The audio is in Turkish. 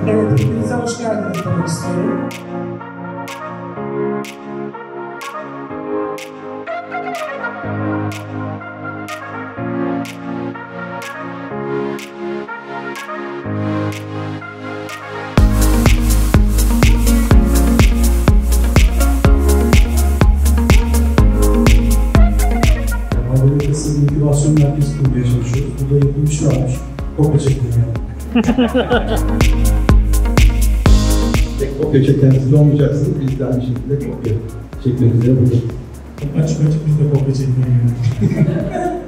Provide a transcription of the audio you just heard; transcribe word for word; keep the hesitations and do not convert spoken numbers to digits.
Evet, hepinize hoş geldiniz demek istiyorum. Havalimanı İnkübasyon Merkezi kurmaya çalışıyoruz. Burada yapılmış varmış. Kopya çekmeye. Tek kopya çekmenizde olmayacaksınız. Biz de aynı şekilde kopya çekmek üzere buradayız. Açık açık biz de kopya çekmeye yönelik.